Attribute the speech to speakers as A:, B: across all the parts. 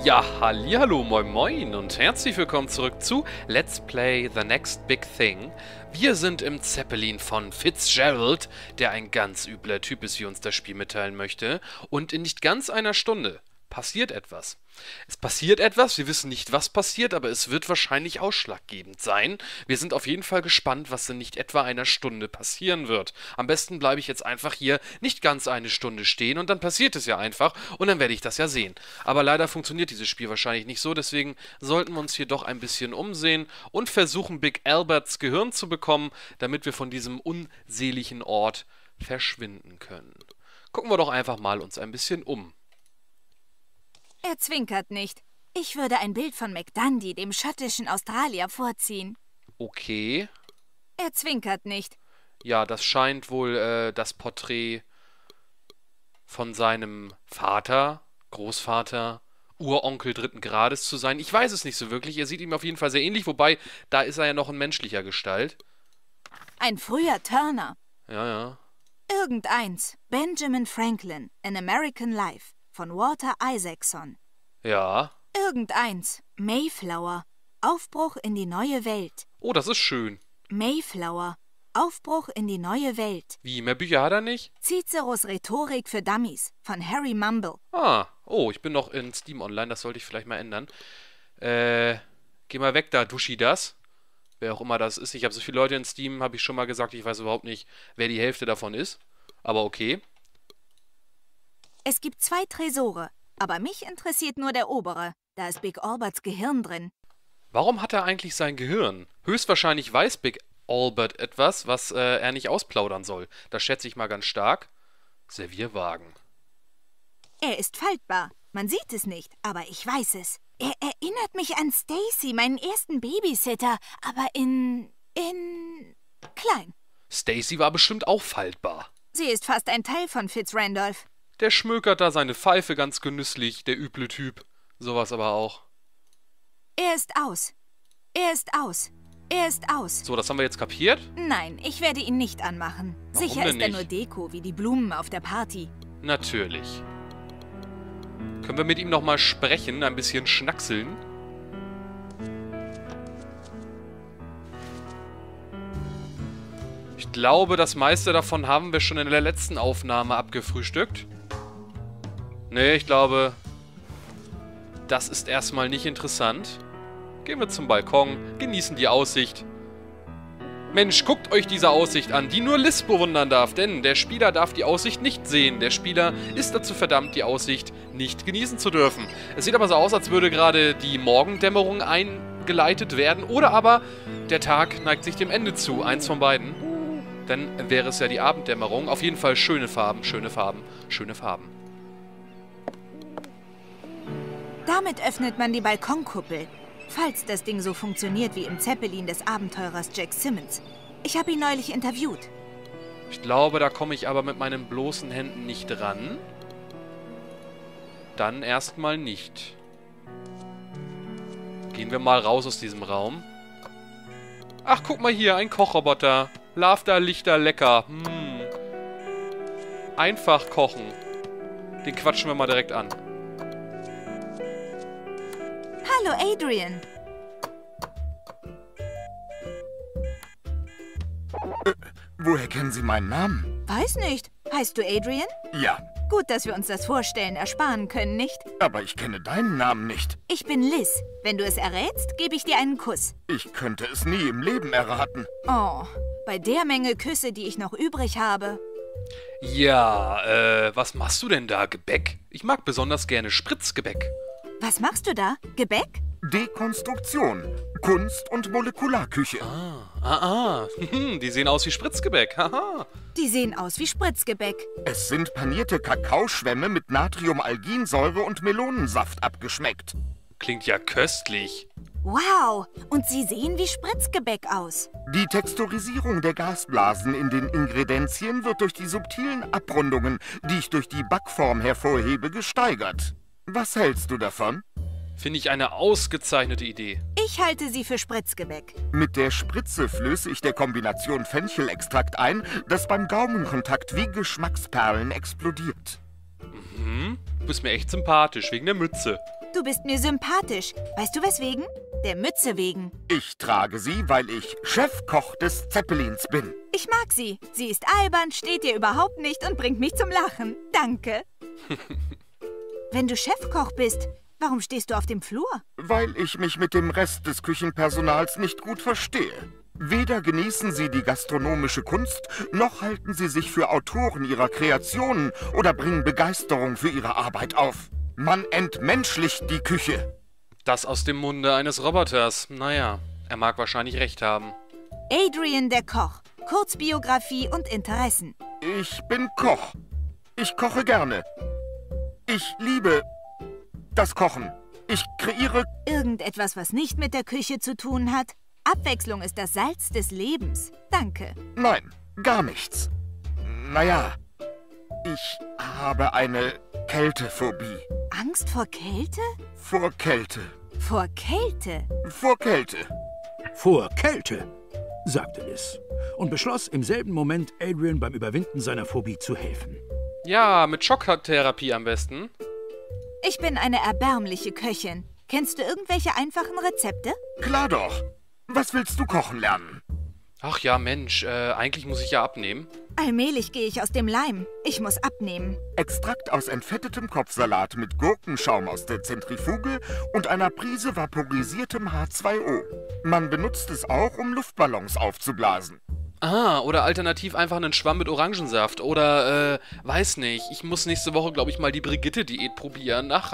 A: Ja, hallihallo, moin moin und herzlich willkommen zurück zu Let's Play The Next Big Thing. Wir sind im Zeppelin von Fitzgerald, der ein ganz übler Typ ist, wie uns das Spiel mitteilen möchte. Und in nicht ganz einer Stunde passiert etwas. Es passiert etwas, wir wissen nicht, was passiert, aber es wird wahrscheinlich ausschlaggebend sein. Wir sind auf jeden Fall gespannt, was in nicht etwa einer Stunde passieren wird. Am besten bleibe ich jetzt einfach hier nicht ganz eine Stunde stehen und dann passiert es ja einfach und dann werde ich das ja sehen. Aber leider funktioniert dieses Spiel wahrscheinlich nicht so, deswegen sollten wir uns hier doch ein bisschen umsehen und versuchen, Big Alberts Gehirn zu bekommen, damit wir von diesem unseligen Ort verschwinden können. Gucken wir doch einfach mal uns ein bisschen um.
B: Er zwinkert nicht. Ich würde ein Bild von McDundee, dem schottischen Australier, vorziehen.
A: Okay.
B: Er zwinkert nicht.
A: Ja, das scheint wohl das Porträt von seinem Vater, Großvater, Uronkel dritten Grades zu sein. Ich weiß es nicht so wirklich. Er sieht ihm auf jeden Fall sehr ähnlich, wobei, da ist er ja noch in menschlicher Gestalt.
B: Ein früher Turner.
A: Ja, ja.
B: Irgendeins. Benjamin Franklin, An American Life. Von Walter Isaacson.
A: Ja.
B: Irgendeins. Mayflower. Aufbruch in die neue Welt.
A: Oh, das ist schön.
B: Mayflower. Aufbruch in die neue Welt.
A: Wie, mehr Bücher hat er nicht?
B: Ciceros Rhetorik für Dummies. Von Harry Mumble.
A: Ah, oh, ich bin noch in Steam Online, das sollte ich vielleicht mal ändern. Geh mal weg da, Duschi das. Wer auch immer das ist. Ich habe so viele Leute in Steam, habe ich schon mal gesagt, ich weiß überhaupt nicht, wer die Hälfte davon ist. Aber okay.
B: Es gibt 2 Tresore, aber mich interessiert nur der obere. Da ist Big Alberts Gehirn drin.
A: Warum hat er eigentlich sein Gehirn? Höchstwahrscheinlich weiß Big Albert etwas, was er nicht ausplaudern soll. Das schätze ich mal ganz stark. Servierwagen.
B: Er ist faltbar. Man sieht es nicht, aber ich weiß es. Er erinnert mich an Stacy, meinen ersten Babysitter, aber in klein.
A: Stacy war bestimmt auch faltbar.
B: Sie ist fast ein Teil von Fitzrandolph.
A: Der schmökert da seine Pfeife ganz genüsslich, der üble Typ. Sowas aber auch.
B: Er ist aus. Er ist aus. Er ist aus.
A: So, das haben wir jetzt kapiert?
B: Nein, ich werde ihn nicht anmachen.
A: Warum
B: Sicher
A: denn
B: ist er
A: nicht?
B: nur Deko, wie die Blumen auf der Party.
A: Natürlich. Können wir mit ihm nochmal sprechen, ein bisschen schnackseln? Ich glaube, das meiste davon haben wir schon in der letzten Aufnahme abgefrühstückt. Nee, ich glaube, das ist erstmal nicht interessant. Gehen wir zum Balkon, genießen die Aussicht. Mensch, guckt euch diese Aussicht an, die nur Liz bewundern darf, denn der Spieler darf die Aussicht nicht sehen. Der Spieler ist dazu verdammt, die Aussicht nicht genießen zu dürfen. Es sieht aber so aus, als würde gerade die Morgendämmerung eingeleitet werden, oder aber der Tag neigt sich dem Ende zu, eins von beiden. Dann wäre es ja die Abenddämmerung. Auf jeden Fall schöne Farben, schöne Farben, schöne Farben.
B: Damit öffnet man die Balkonkuppel. Falls das Ding so funktioniert wie im Zeppelin des Abenteurers Jack Simmons. Ich habe ihn neulich interviewt.
A: Ich glaube, da komme ich aber mit meinen bloßen Händen nicht ran. Dann erstmal nicht. Gehen wir mal raus aus diesem Raum. Ach, guck mal hier, ein Kochroboter. Lafter, Lichter, lecker. Einfach kochen. Den quatschen wir mal direkt an.
B: Hallo, Adrian.
C: Woher kennen Sie meinen Namen?
B: Weiß nicht. Heißt du Adrian?
C: Ja,
B: Gut, dass wir uns das Vorstellen ersparen können, nicht?
C: aber ich kenne deinen Namen nicht.
B: Ich bin Liz. Wenn du es errätst, gebe ich dir einen Kuss.
C: Ich könnte es nie im Leben erraten.
B: Oh, bei der Menge Küsse, die ich noch übrig habe.
A: Ja, was machst du denn da, Gebäck? Ich mag besonders gerne Spritzgebäck.
B: Was machst du da? Gebäck?
C: Dekonstruktion, Kunst- und Molekularküche.
A: Die sehen aus wie Spritzgebäck, haha.
B: Die sehen aus wie Spritzgebäck.
C: Es sind panierte Kakaoschwämme mit Natriumalginsäure und Melonensaft abgeschmeckt.
A: Klingt ja köstlich.
B: Wow, und sie sehen wie Spritzgebäck aus.
C: Die Texturisierung der Gasblasen in den Ingredienzien wird durch die subtilen Abrundungen, die ich durch die Backform hervorhebe, gesteigert. Was hältst du davon?
A: Finde ich eine ausgezeichnete Idee.
B: Ich halte sie für Spritzgebäck.
C: Mit der Spritze flöße ich der Kombination Fenchelextrakt ein, das beim Gaumenkontakt wie Geschmacksperlen explodiert.
A: Du bist mir echt sympathisch, wegen der Mütze.
B: Du bist mir sympathisch. Weißt du weswegen? Der Mütze wegen.
C: Ich trage sie, weil ich Chefkoch des Zeppelins bin.
B: Ich mag sie. Sie ist albern, steht dir überhaupt nicht und bringt mich zum Lachen. Danke. Wenn du Chefkoch bist, warum stehst du auf dem Flur?
C: Weil ich mich mit dem Rest des Küchenpersonals nicht gut verstehe. Weder genießen sie die gastronomische Kunst, noch halten sie sich für Autoren ihrer Kreationen oder bringen Begeisterung für ihre Arbeit auf. Man entmenschlicht die Küche.
A: Das aus dem Munde eines Roboters. Naja, er mag wahrscheinlich recht haben.
B: Adrian der Koch. Kurzbiografie und Interessen.
C: Ich bin Koch. Ich koche gerne. Ich liebe das Kochen. Ich kreiere...
B: Irgendetwas, was nicht mit der Küche zu tun hat? Abwechslung ist das Salz des Lebens. Danke.
C: Nein, gar nichts. Naja, ich habe eine Kältephobie.
B: Angst vor Kälte?
C: Vor Kälte.
B: Vor Kälte?
C: Vor Kälte.
D: Vor Kälte, sagte Liz und beschloss im selben Moment, Adrian beim Überwinden seiner Phobie zu helfen.
A: Ja, mit Schocktherapie am besten.
B: Ich bin eine erbärmliche Köchin. Kennst du irgendwelche einfachen Rezepte?
C: Klar doch. Was willst du kochen lernen?
A: Ach ja, Mensch, eigentlich muss ich ja abnehmen.
B: Allmählich gehe ich aus dem Leim. Ich muss abnehmen.
C: Extrakt aus entfettetem Kopfsalat mit Gurkenschaum aus der Zentrifuge und einer Prise vaporisiertem H2O. Man benutzt es auch, um Luftballons aufzublasen.
A: Ah, oder alternativ einfach einen Schwamm mit Orangensaft. Oder, weiß nicht. Ich muss nächste Woche, glaube ich, mal die Brigitte-Diät probieren. Ach.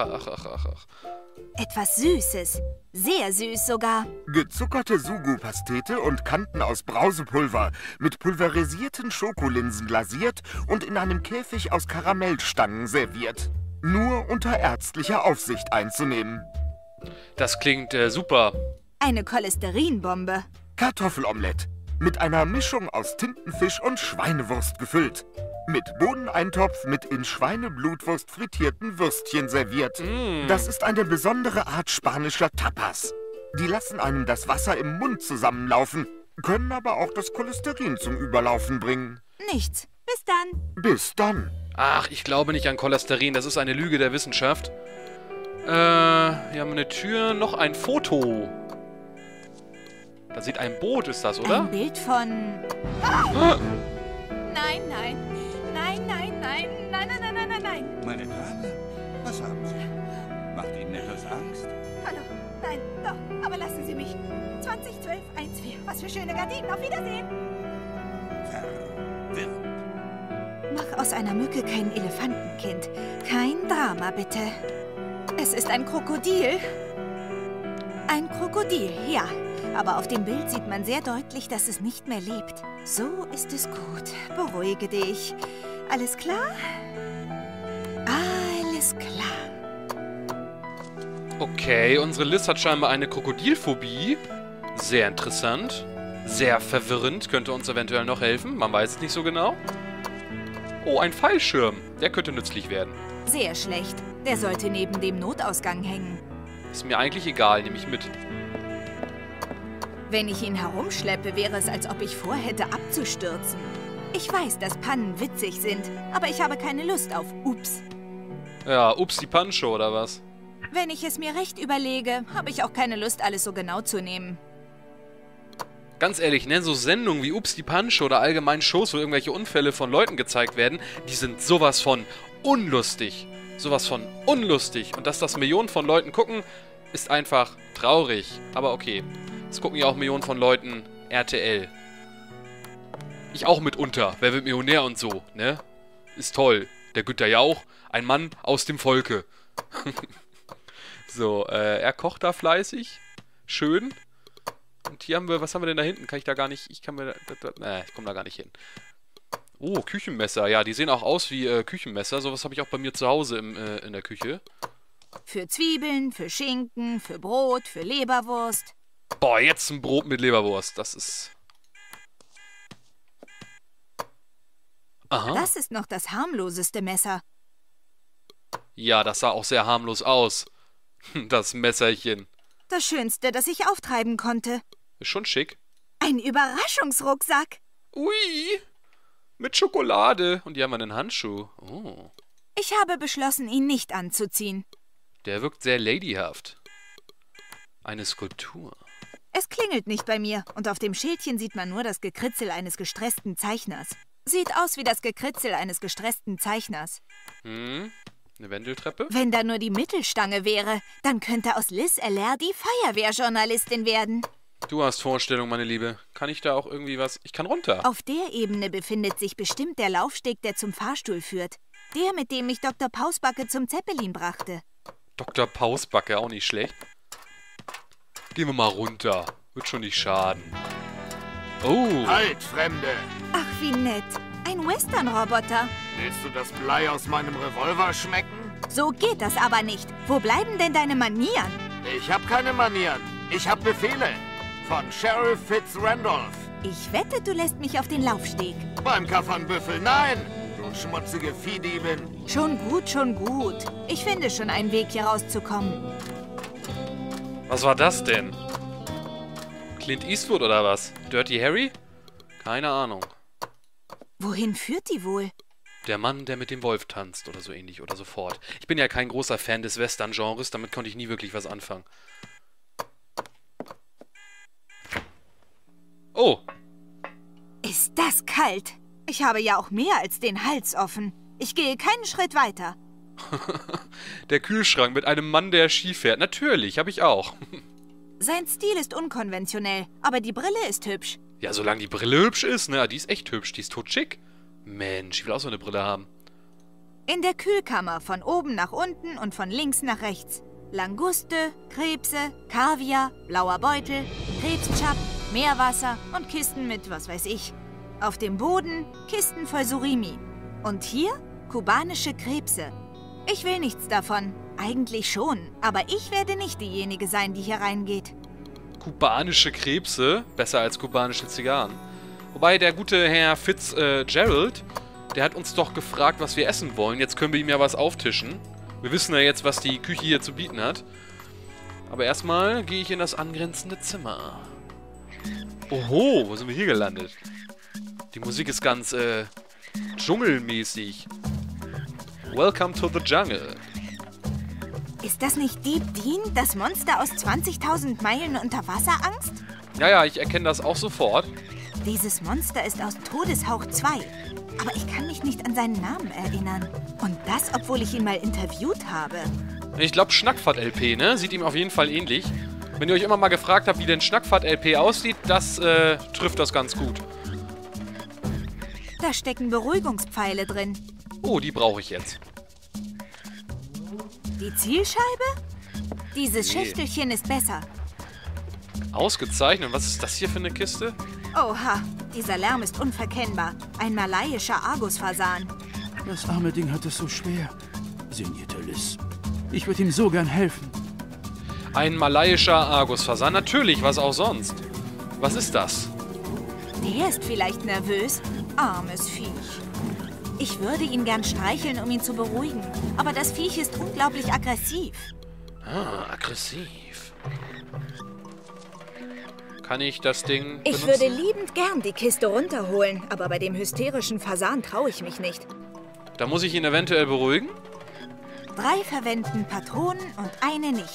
B: Etwas Süßes. Sehr süß sogar.
C: Gezuckerte Sugu-Pastete und Kanten aus Brausepulver mit pulverisierten Schokolinsen glasiert und in einem Käfig aus Karamellstangen serviert. Nur unter ärztlicher Aufsicht einzunehmen.
A: Das klingt super.
B: Eine Cholesterinbombe.
C: Kartoffelomelett. Mit einer Mischung aus Tintenfisch und Schweinewurst gefüllt. Mit Bohneneintopf mit in Schweineblutwurst frittierten Würstchen serviert. Das ist eine besondere Art spanischer Tapas. Die lassen einem das Wasser im Mund zusammenlaufen, können aber auch das Cholesterin zum Überlaufen bringen.
B: Nichts. Bis dann.
C: Bis dann.
A: Ach, ich glaube nicht an Cholesterin. Das ist eine Lüge der Wissenschaft. Wir haben eine Tür, noch ein Foto. Da sieht ein Boot, ist das, oder?
B: Ein Bild von... Ah! Nein.
E: Meine Dame, was haben Sie? Macht Ihnen etwas Angst?
B: Hallo. Nein, doch. Aber lassen Sie mich. 2012 14. Was für schöne Gardinen. Auf Wiedersehen.
E: Verwirrt.
B: Mach aus einer Mücke kein Elefantenkind. Kein Drama, bitte. Es ist ein Krokodil. Ein Krokodil, ja. Aber auf dem Bild sieht man sehr deutlich, dass es nicht mehr lebt. So ist es gut. Beruhige dich. Alles klar? Alles klar.
A: Okay, unsere Liz hat scheinbar eine Krokodilphobie. Sehr interessant. Sehr verwirrend. Könnte uns eventuell noch helfen. Man weiß es nicht so genau. Oh, ein Fallschirm. Der könnte nützlich werden.
B: Sehr schlecht. Der sollte neben dem Notausgang hängen.
A: Ist mir eigentlich egal, nehme ich mit.
B: Wenn ich ihn herumschleppe, wäre es, als ob ich vorhätte, abzustürzen. Ich weiß, dass Pannen witzig sind, aber ich habe keine Lust auf Ups.
A: Ja, ups, die Pancho, oder was?
B: Wenn ich es mir recht überlege, habe ich auch keine Lust, alles so genau zu nehmen.
A: Ganz ehrlich, ne, so Sendungen wie Ups, die Pancho oder allgemein Shows, wo irgendwelche Unfälle von Leuten gezeigt werden, die sind sowas von unlustig. Sowas von unlustig. Und dass das Millionen von Leuten gucken, ist einfach traurig. Aber okay. Es gucken ja auch Millionen von Leuten RTL. Ich auch mitunter. Wer wird Millionär und so, ne? Ist toll. Der Günther Jauch, ein Mann aus dem Volke. So, er kocht da fleißig. Schön. Und hier haben wir, was haben wir denn da hinten? Kann ich da gar nicht, ich komme da gar nicht hin. Oh, Küchenmesser. Ja, die sehen auch aus wie Küchenmesser. Sowas habe ich auch bei mir zu Hause in der Küche.
B: Für Zwiebeln, für Schinken, für Brot, für Leberwurst.
A: Boah, jetzt ein Brot mit Leberwurst. Das ist... Aha.
B: Das ist noch das harmloseste Messer.
A: Ja, das sah auch sehr harmlos aus. Das Messerchen.
B: Das Schönste, das ich auftreiben konnte.
A: Ist schon schick.
B: Ein Überraschungsrucksack.
A: Ui, mit Schokolade. Und hier haben wir einen Handschuh. Oh.
B: Ich habe beschlossen, ihn nicht anzuziehen.
A: Der wirkt sehr ladyhaft. Eine Skulptur.
B: Es klingelt nicht bei mir und auf dem Schildchen sieht man nur das Gekritzel eines gestressten Zeichners. Sieht aus wie das Gekritzel eines gestressten Zeichners.
A: Eine Wendeltreppe?
B: Wenn da nur die Mittelstange wäre, dann könnte aus Liz LR die Feuerwehrjournalistin werden.
A: Du hast Vorstellung, meine Liebe. Kann ich da auch irgendwie was... Ich kann runter.
B: Auf der Ebene befindet sich bestimmt der Laufsteg, der zum Fahrstuhl führt. Der, mit dem mich Dr. Pausbacke zum Zeppelin brachte.
A: Dr. Pausbacke, auch nicht schlecht. Gehen wir mal runter. Wird schon nicht schaden. Oh.
C: Halt, Fremde!
B: Ach, wie nett. Ein Western-Roboter.
C: Willst du das Blei aus meinem Revolver schmecken?
B: So geht das aber nicht. Wo bleiben denn deine Manieren?
C: Ich hab keine Manieren. Ich hab Befehle. Von Sheriff Fitz Randolph.
B: Ich wette, du lässt mich auf den Laufsteg.
C: Beim Kaffernbüffel, nein! Du schmutzige Viehdiebin.
B: Schon gut, schon gut. Ich finde schon einen Weg, hier rauszukommen.
A: Was war das denn? Clint Eastwood oder was? Dirty Harry? Keine Ahnung.
B: Wohin führt die wohl?
A: Der Mann, der mit dem Wolf tanzt oder so ähnlich oder so fort. Ich bin ja kein großer Fan des Western-Genres, damit konnte ich nie wirklich was anfangen. Oh.
B: Ist das kalt? Ich habe ja auch mehr als den Hals offen. Ich gehe keinen Schritt weiter.
A: Der Kühlschrank mit einem Mann, der Ski fährt. Natürlich, habe ich auch.
B: Sein Stil ist unkonventionell, aber die Brille ist hübsch.
A: Ja, solange die Brille hübsch ist, ne? Die ist echt hübsch, die ist totschick. Mensch, ich will auch so eine Brille haben.
B: In der Kühlkammer, von oben nach unten und von links nach rechts. Languste, Krebse, Kaviar, blauer Beutel, Krebschap, Meerwasser und Kisten mit was weiß ich. Auf dem Boden Kisten voll Surimi. Und hier kubanische Krebse. Ich will nichts davon. Eigentlich schon, aber ich werde nicht diejenige sein, die hier reingeht.
A: Kubanische Krebse, besser als kubanische Zigarren. Wobei der gute Herr Fitzgerald, der hat uns doch gefragt, was wir essen wollen. Jetzt können wir ihm ja was auftischen. Wir wissen ja jetzt, was die Küche hier zu bieten hat. Aber erstmal gehe ich in das angrenzende Zimmer. Oho, wo sind wir hier gelandet? Die Musik ist ganz, dschungelmäßig. Welcome to the jungle.
B: Ist das nicht Deep Dean, das Monster aus 20.000 Meilen Unterwasserangst?
A: Ja, ich erkenne das auch sofort.
B: Dieses Monster ist aus Todeshauch 2. Aber ich kann mich nicht an seinen Namen erinnern. Und das, obwohl ich ihn mal interviewt habe.
A: Ich glaube, Schnackfahrt-LP, ne? Sieht ihm auf jeden Fall ähnlich. Wenn ihr euch immer mal gefragt habt, wie denn Schnackfahrt-LP aussieht, das trifft das ganz gut.
B: Da stecken Beruhigungspfeile drin.
A: Oh, die brauche ich jetzt.
B: Die Zielscheibe? Dieses
A: Nee.
B: Schächtelchen ist besser.
A: Ausgezeichnet. Was ist das hier für eine Kiste?
B: Oha, dieser Lärm ist unverkennbar. Ein malaiischer Argusfasan.
D: Das arme Ding hat es so schwer, sinnierte Liz. Ich würde ihm so gern helfen.
A: Ein malaiischer Argusfasan. Natürlich, was auch sonst. Was ist das?
B: Der ist vielleicht nervös. Armes Viech. Ich würde ihn gern streicheln, um ihn zu beruhigen. Aber das Viech ist unglaublich aggressiv.
A: Ah, aggressiv. Kann ich das Ding
B: Ich
A: benutzen?
B: würde liebend gern die Kiste runterholen, aber bei dem hysterischen Fasan traue ich mich nicht.
A: Da muss ich ihn eventuell beruhigen?
B: 3 verwenden Patronen und eine nicht.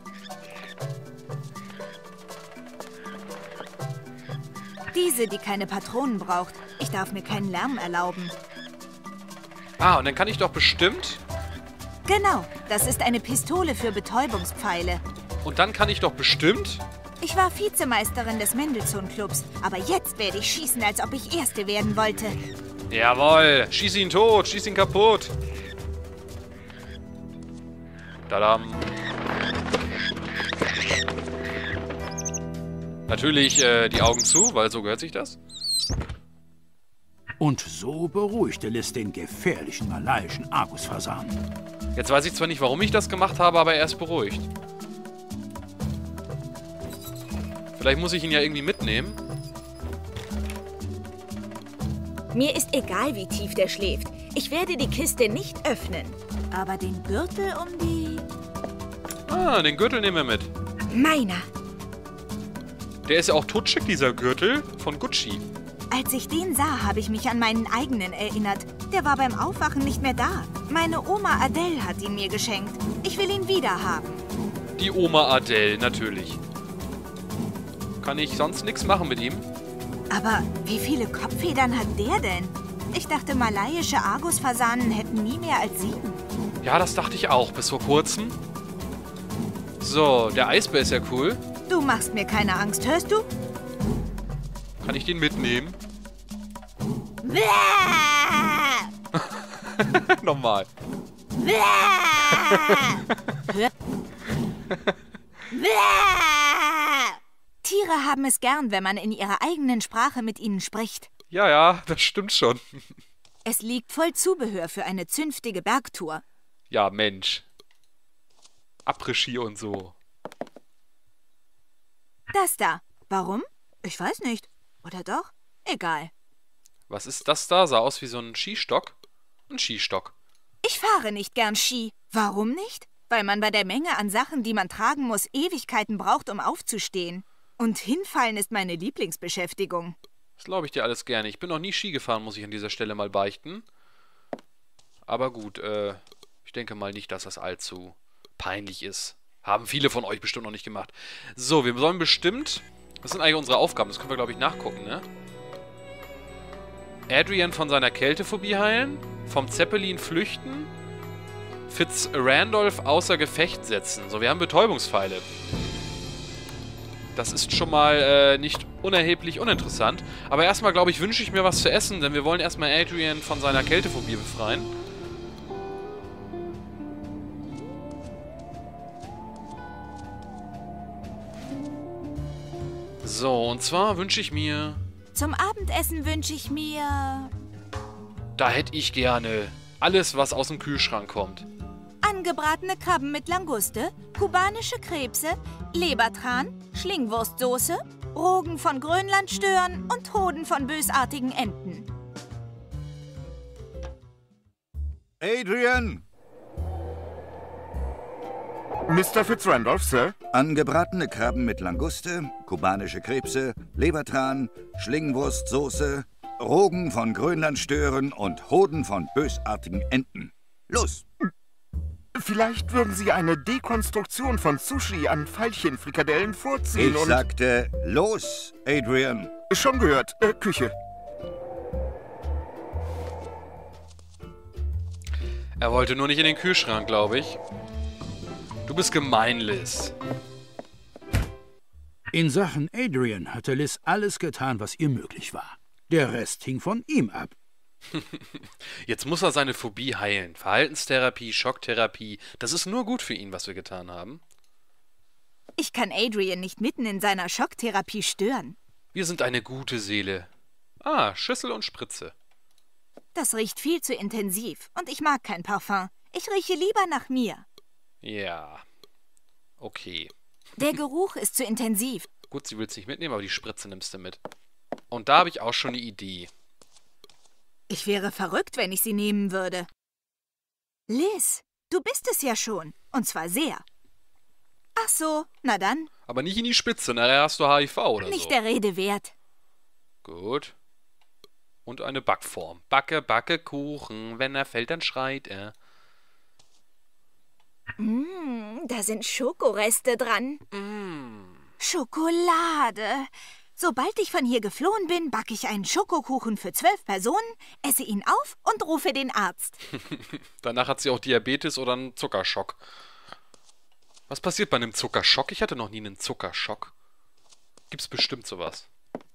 B: Diese, die keine Patronen braucht. Ich darf mir keinen Lärm erlauben.
A: Ah, und dann kann ich doch bestimmt...
B: Genau, das ist eine Pistole für Betäubungspfeile.
A: Und dann kann ich doch bestimmt...
B: Ich war Vizemeisterin des Mendelssohn-Clubs, aber jetzt werde ich schießen, als ob ich Erste werden wollte.
A: Jawohl, schieß ihn tot, schieß ihn kaputt. Tadam. Natürlich die Augen zu, weil so gehört sich das.
D: Und so beruhigte Liz den gefährlichen malaiischen Argusfasan.
A: Jetzt weiß ich zwar nicht, warum ich das gemacht habe, aber er ist beruhigt. Vielleicht muss ich ihn ja irgendwie mitnehmen.
B: Mir ist egal, wie tief der schläft. Ich werde die Kiste nicht öffnen. Aber den Gürtel um die...
A: Ah, den Gürtel nehmen wir mit.
B: Meiner.
A: Der ist ja auch totschick, dieser Gürtel von Gucci.
B: Als ich den sah, habe ich mich an meinen eigenen erinnert. Der war beim Aufwachen nicht mehr da. Meine Oma Adele hat ihn mir geschenkt. Ich will ihn wieder haben.
A: Die Oma Adele, natürlich. Kann ich sonst nichts machen mit ihm?
B: Aber wie viele Kopffedern hat der denn? Ich dachte, malaiische Argus-Fasanen hätten nie mehr als 7.
A: Ja, das dachte ich auch, bis vor kurzem. So, der Eisbär ist ja cool.
B: Du machst mir keine Angst, hörst du?
A: Kann ich den mitnehmen?
B: Bäh!
A: Nochmal.
B: Bäh! Hör. Bäh! Tiere haben es gern, wenn man in ihrer eigenen Sprache mit ihnen spricht.
A: Ja, ja, das stimmt schon.
B: Es liegt voll Zubehör für eine zünftige Bergtour.
A: Ja, Mensch. Après-Ski und so.
B: Das da. Warum? Ich weiß nicht. Oder doch? Egal.
A: Was ist das da? Sah aus wie so ein Skistock. Ein Skistock.
B: Ich fahre nicht gern Ski. Warum nicht? Weil man bei der Menge an Sachen, die man tragen muss, Ewigkeiten braucht, um aufzustehen. Und hinfallen ist meine Lieblingsbeschäftigung.
A: Das glaube ich dir alles gerne. Ich bin noch nie Ski gefahren, muss ich an dieser Stelle mal beichten. Aber gut, ich denke mal nicht, dass das allzu peinlich ist. Haben viele von euch bestimmt noch nicht gemacht. So, wir sollen bestimmt... Das sind eigentlich unsere Aufgaben. Das können wir, glaube ich, nachgucken, ne? Adrian von seiner Kältephobie heilen. Vom Zeppelin flüchten. Fitz Randolph außer Gefecht setzen. So, wir haben Betäubungspfeile. Das ist schon mal nicht unerheblich uninteressant. Aber erstmal, glaube ich, wünsche ich mir was zu essen, denn wir wollen erstmal Adrian von seiner Kältephobie befreien. So, und zwar wünsche ich mir...
B: Zum Abendessen wünsche ich mir...
A: Da hätte ich gerne alles, was aus dem Kühlschrank kommt.
B: Angebratene Krabben mit Languste, kubanische Krebse, Lebertran, Schlingwurstsoße, Rogen von Grönlandstören und Hoden von bösartigen Enten.
E: Adrian!
C: Mr. Fitzrandolph, Sir?
E: Angebratene Krabben mit Languste, kubanische Krebse, Lebertran, Schlingwurstsoße, Rogen von Grönlandstören und Hoden von bösartigen Enten. Los!
C: Vielleicht würden Sie eine Dekonstruktion von Sushi an Veilchenfrikadellen vorziehen
E: Ich sagte, los, Adrian.
C: Schon gehört. Küche.
A: Er wollte nur nicht in den Kühlschrank, glaube ich. Du bist gemein, Liz.
D: In Sachen Adrian hatte Liz alles getan, was ihr möglich war. Der Rest hing von ihm ab.
A: Jetzt muss er seine Phobie heilen. Verhaltenstherapie, Schocktherapie. Das ist nur gut für ihn, was wir getan haben.
B: Ich kann Adrian nicht mitten in seiner Schocktherapie stören.
A: Wir sind eine gute Seele. Ah, Schüssel und Spritze.
B: Das riecht viel zu intensiv und ich mag kein Parfum. Ich rieche lieber nach mir.
A: Ja. Okay.
B: Der Geruch ist zu intensiv.
A: Gut, sie will es nicht mitnehmen, aber die Spritze nimmst du mit. Und da habe ich auch schon eine Idee.
B: Ich wäre verrückt, wenn ich sie nehmen würde. Liz, du bist es ja schon. Und zwar sehr. Ach so, na dann.
A: Aber nicht in die Spitze, nachher hast du HIV oder so.
B: Nicht der Rede wert.
A: Gut. Und eine Backform. Backe, backe Kuchen. Wenn er fällt, dann schreit er.
B: Da sind Schokoreste dran. Schokolade. Sobald ich von hier geflohen bin, backe ich einen Schokokuchen für 12 Personen, esse ihn auf und rufe den Arzt.
A: Danach hat sie auch Diabetes oder einen Zuckerschock. Was passiert bei einem Zuckerschock? Ich hatte noch nie einen Zuckerschock. Gibt's bestimmt sowas.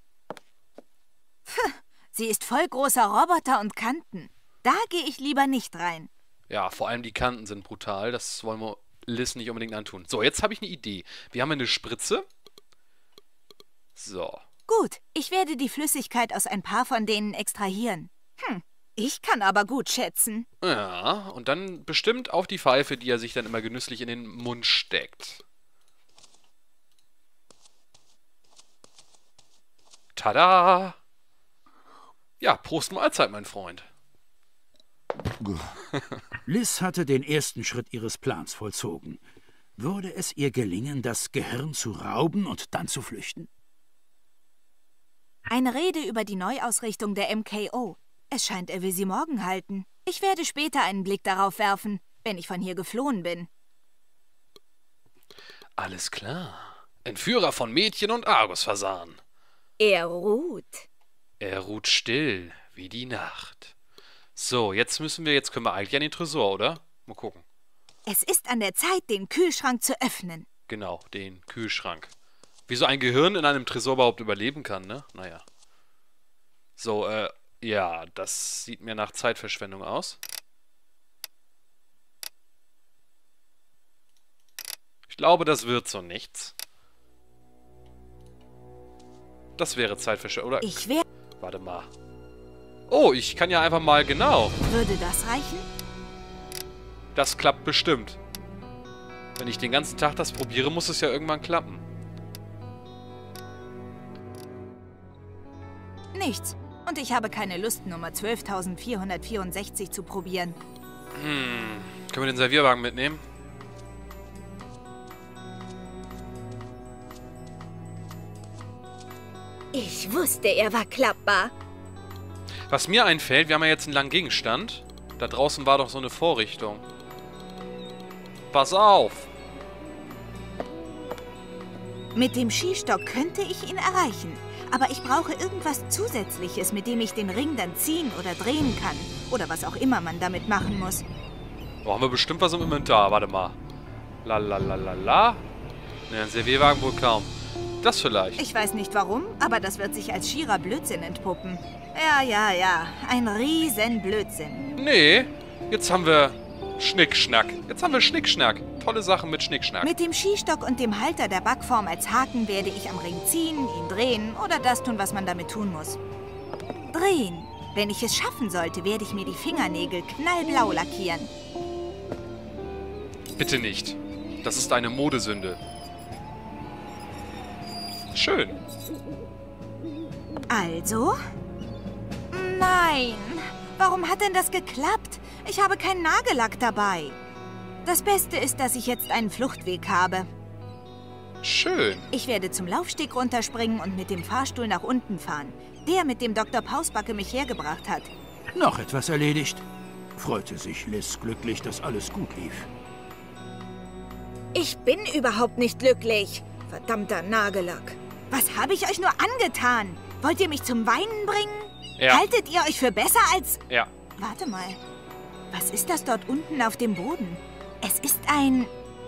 B: Sie ist voll großer Roboter und Kanten. Da gehe ich lieber nicht rein.
A: Ja, vor allem die Kanten sind brutal. Das wollen wir Liz nicht unbedingt antun. So, jetzt habe ich eine Idee. Wir haben eine Spritze. So.
B: Gut, ich werde die Flüssigkeit aus ein paar von denen extrahieren. Ich kann aber gut schätzen.
A: Ja, und dann bestimmt auf die Pfeife, die er sich dann immer genüsslich in den Mund steckt. Tada! Ja, Prost Mahlzeit, mein Freund.
D: Liz hatte den ersten Schritt ihres Plans vollzogen. Würde es ihr gelingen, das Gehirn zu rauben und dann zu flüchten?
B: Eine Rede über die Neuausrichtung der MKO. Es scheint, er will sie morgen halten. Ich werde später einen Blick darauf werfen, wenn ich von hier geflohen bin.
A: Alles klar. Entführer von Mädchen und Argusfasan.
B: Er ruht.
A: Er ruht still wie die Nacht. So, jetzt können wir eigentlich an den Tresor, oder? Mal gucken.
B: Es ist an der Zeit, den Kühlschrank zu öffnen.
A: Genau, den Kühlschrank. Wie so ein Gehirn in einem Tresor überhaupt überleben kann, ne? Naja. So, ja, das sieht mir nach Zeitverschwendung aus. Ich glaube, das wird so nichts. Das wäre Zeitverschwendung, oder? Warte mal. Oh, ich kann ja einfach mal, genau.
B: Würde das reichen?
A: Das klappt bestimmt. Wenn ich den ganzen Tag das probiere, muss es ja irgendwann klappen.
B: Nichts. Und ich habe keine Lust, Nummer 12.464 zu probieren.
A: Können wir den Servierwagen mitnehmen?
B: Ich wusste, er war klappbar.
A: Was mir einfällt, wir haben ja jetzt einen langen Gegenstand. Da draußen war doch so eine Vorrichtung. Pass auf!
B: Mit dem Skistock könnte ich ihn erreichen. Aber ich brauche irgendwas Zusätzliches, mit dem ich den Ring dann ziehen oder drehen kann. Oder was auch immer man damit machen muss.
A: Oh, haben wir bestimmt was im Inventar. Warte mal. Lalalala. Ne, ein Servierwagen wohl kaum. Das vielleicht.
B: Ich weiß nicht warum, aber das wird sich als schierer Blödsinn entpuppen. Ja. Ein riesen Blödsinn.
A: Nee, jetzt haben wir Schnickschnack. Tolle Sache mit Schnickschnack.
B: Mit dem Skistock und dem Halter der Backform als Haken werde ich am Ring ziehen, ihn drehen oder das tun, was man damit tun muss. Drehen. Wenn ich es schaffen sollte, werde ich mir die Fingernägel knallblau lackieren.
A: Bitte nicht. Das ist eine Modesünde. Schön.
B: Also? Nein. Warum hat denn das geklappt? Ich habe keinen Nagellack dabei. Das Beste ist, dass ich jetzt einen Fluchtweg habe.
A: Schön.
B: Ich werde zum Laufsteg runterspringen und mit dem Fahrstuhl nach unten fahren. Der, mit dem Dr. Pausbacke mich hergebracht hat.
D: Noch etwas erledigt. Freute sich Liz glücklich, dass alles gut lief.
B: Ich bin überhaupt nicht glücklich. Verdammter Nagellack. Was habe ich euch nur angetan? Wollt ihr mich zum Weinen bringen?
A: Ja.
B: Haltet ihr euch für besser als...
A: Ja.
B: Warte mal. Was ist das dort unten auf dem Boden? Es ist ein...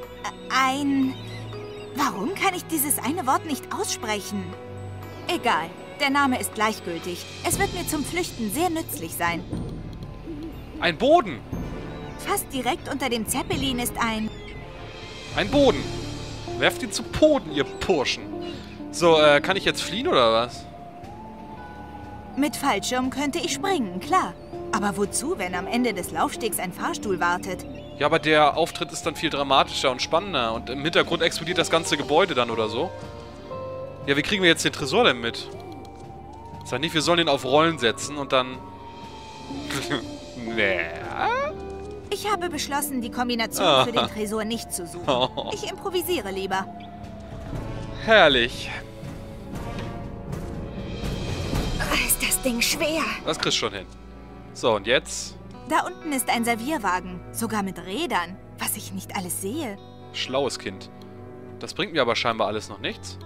B: Warum kann ich dieses eine Wort nicht aussprechen? Egal. Der Name ist gleichgültig. Es wird mir zum Flüchten sehr nützlich sein.
A: Ein Boden.
B: Fast direkt unter dem Zeppelin ist ein...
A: Ein Boden. Werft ihn zu Boden, ihr Burschen. So, kann ich jetzt fliehen oder was?
B: Mit Fallschirm könnte ich springen, klar. Aber wozu, wenn am Ende des Laufstegs ein Fahrstuhl wartet?
A: Ja, aber der Auftritt ist dann viel dramatischer und spannender. Und im Hintergrund explodiert das ganze Gebäude dann oder so. Ja, wie kriegen wir jetzt den Tresor denn mit? Sag nicht, wir sollen ihn auf Rollen setzen und dann... Nee.
B: Ich habe beschlossen, die Kombination für den Tresor nicht zu suchen.
A: Oh.
B: Ich improvisiere lieber.
A: Herrlich.
B: Ist das Ding schwer?
A: Das kriegst du schon hin. So, und jetzt?
B: Da unten ist ein Servierwagen, sogar mit Rädern, was ich nicht alles sehe.
A: Schlaues Kind. Das bringt mir aber scheinbar alles noch nichts.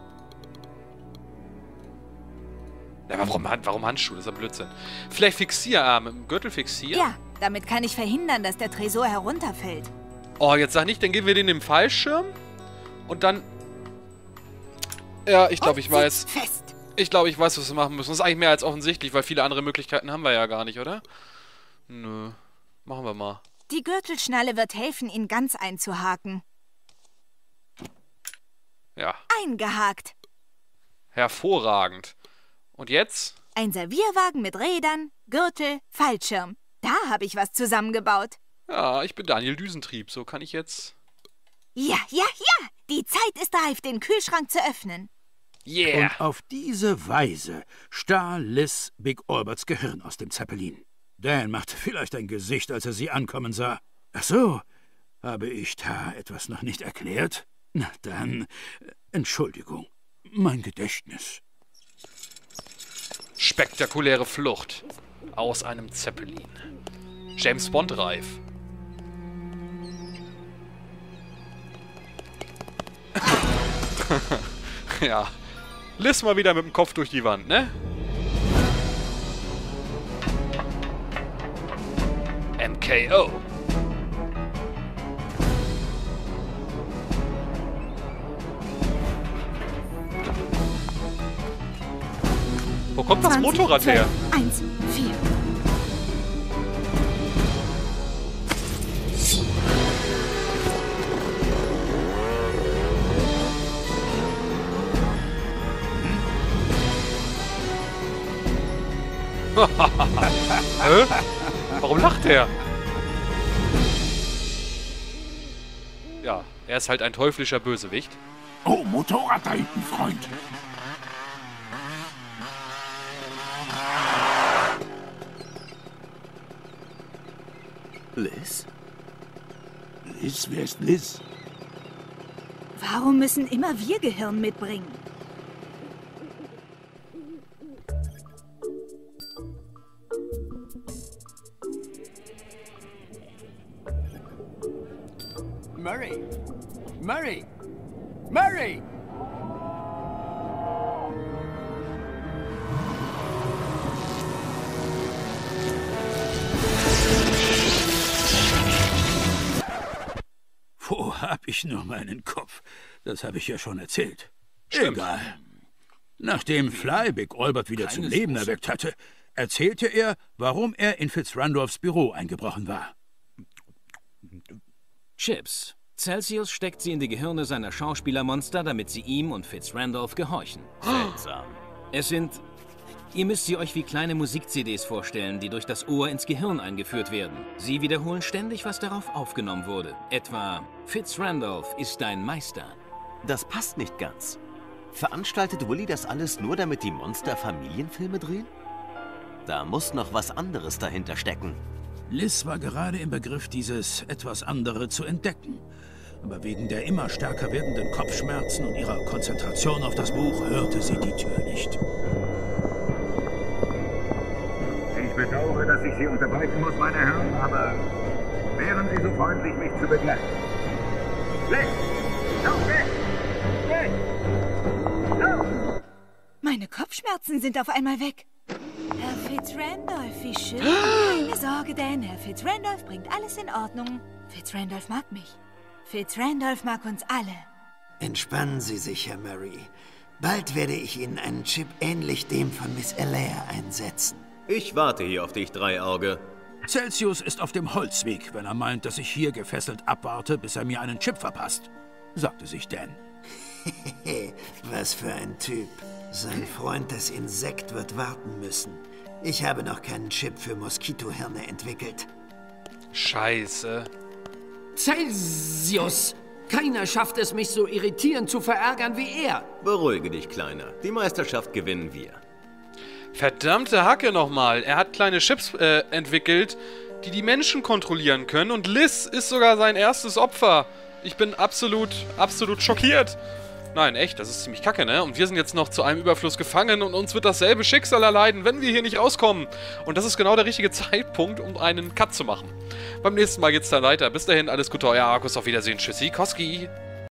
A: Ja, aber warum Handschuhe? Das ist ja Blödsinn. Vielleicht fixier, mit dem Gürtel fixieren?
B: Ja, damit kann ich verhindern, dass der Tresor herunterfällt.
A: Oh, jetzt sag nicht, dann geben wir den im Fallschirm und dann... Ja, ich glaube, ich weiß.
B: Fest.
A: Ich glaube, ich weiß, was wir machen müssen. Das ist eigentlich mehr als offensichtlich, weil viele andere Möglichkeiten haben wir ja gar nicht, oder? Nö. Machen wir mal.
B: Die Gürtelschnalle wird helfen, ihn ganz einzuhaken.
A: Ja.
B: Eingehakt.
A: Hervorragend. Und jetzt?
B: Ein Servierwagen mit Rädern, Gürtel, Fallschirm. Da habe ich was zusammengebaut.
A: Ja, ich bin Daniel Düsentrieb. So kann ich jetzt...
B: Ja. Die Zeit ist reif, den Kühlschrank zu öffnen.
A: Yeah.
D: Und auf diese Weise stahl Liz Big Alberts Gehirn aus dem Zeppelin. Dan machte vielleicht ein Gesicht, als er sie ankommen sah. Ach so, habe ich da etwas noch nicht erklärt? Na dann, Entschuldigung, mein Gedächtnis.
A: Spektakuläre Flucht. aus einem Zeppelin. James Bond reif. Ja. Liz mal wieder mit dem Kopf durch die Wand, ne? MKO. Wo kommt das Motorrad her?
B: 1, 4.
A: Hä? Warum lacht er? Ja, er ist halt ein teuflischer Bösewicht.
D: Oh, Motorrad da hinten, Freund.
F: Liz?
D: Liz, wer ist Liz?
B: Warum müssen immer wir Gehirn mitbringen?
F: Murray! Murray! Murray!
D: Wo hab ich nur meinen Kopf? Das habe ich ja schon erzählt.
A: Stimmt.
D: Egal. Nachdem Fly Big Albert wieder zum Leben erweckt hatte, erzählte er, warum er in Fitzrandolphs Büro eingebrochen war.
G: Chips. Celsius steckt sie in die Gehirne seiner Schauspielermonster, damit sie ihm und Fitzrandolph gehorchen.
F: Seltsam.
G: Es sind... Ihr müsst sie euch wie kleine Musik-CDs vorstellen, die durch das Ohr ins Gehirn eingeführt werden. Sie wiederholen ständig, was darauf aufgenommen wurde. Etwa, Fitzrandolph ist dein Meister.
F: Das passt nicht ganz. Veranstaltet Willy das alles nur, damit die Monster Familienfilme drehen? Da muss noch was anderes dahinter stecken.
D: Liz war gerade im Begriff, dieses etwas andere zu entdecken. Aber wegen der immer stärker werdenden Kopfschmerzen und ihrer Konzentration auf das Buch hörte sie die Tür nicht.
H: Ich bedauere, dass ich Sie unterbrechen muss, meine Herren, aber wären Sie so freundlich, mich zu begleiten. Weg! Lauf weg! Weg! Lauf!
B: Meine Kopfschmerzen sind auf einmal weg. Herr Fitzrandolph, wie schön. Keine Sorge, Dan. Herr Fitzrandolph bringt alles in Ordnung. Fitzrandolph mag mich. Fitzrandolph mag uns alle.
I: Entspannen Sie sich, Herr Murray. Bald werde ich Ihnen einen Chip ähnlich dem von Miss Allaire einsetzen.
F: Ich warte hier auf dich, Dreiauge.
D: Celsius ist auf dem Holzweg, wenn er meint, dass ich hier gefesselt abwarte, bis er mir einen Chip verpasst, sagte sich Dan.
I: Was für ein Typ. Sein Freund, das Insekt, wird warten müssen. Ich habe noch keinen Chip für Moskitohirne entwickelt.
A: Scheiße.
J: Celsius! Keiner schafft es, mich so irritierend zu verärgern wie er.
F: Beruhige dich, Kleiner. Die Meisterschaft gewinnen wir.
A: Verdammte Hacke nochmal. Er hat kleine Chips entwickelt, die die Menschen kontrollieren können. Und Liz ist sogar sein erstes Opfer. Ich bin absolut schockiert. Nein, echt, das ist ziemlich kacke, ne? Und wir sind jetzt noch zu einem Überfluss gefangen und uns wird dasselbe Schicksal erleiden, wenn wir hier nicht rauskommen. Und das ist genau der richtige Zeitpunkt, um einen Cut zu machen. Beim nächsten Mal geht's dann weiter. Bis dahin, alles Gute, euer Arkus, auf Wiedersehen, tschüssi, Koski.